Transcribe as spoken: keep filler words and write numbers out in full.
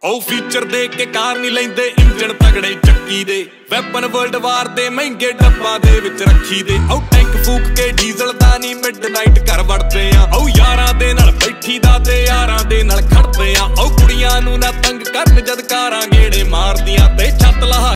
ਉਹ ਫੀਚਰ ਦੇ ਕੇ ਕਾਰ ਨਹੀਂ ਲੈਂਦੇ ਇੰਜਣ ਤਗੜੇ ਚੱਕੀ ਦੇ ਵੈਪਨ ਵਰਲਡ ਵਾਰ ਦੇ ਮਹਿੰਗੇ ਡੱਬਾਂ ਦੇ ਵਿੱਚ ਰੱਖੀ ਦੇ ਉਹ ਟੈਂਕ ਫੂਕ ਕੇ ਡੀਜ਼ਲ ਦਾ ਨਹੀਂ ਮਿਡਨਾਈਟ ਘਰ ਵੜਦੇ ਆ ਉਹ ਯਾਰਾਂ ਦੇ ਨਾਲ ਬੈਠੀ ਦਾ ਤੇ ਯਾਰਾਂ ਦੇ ਨਾਲ ਖੜਦੇ ਆ ਉਹ ਕੁੜੀਆਂ ਨੂੰ ਨਾ ਤੰਗ ਕਰਨ ਜਦ ਕਾਰਾਂ ਗੇੜੇ ਮਾਰਦੀਆਂ ਤੇ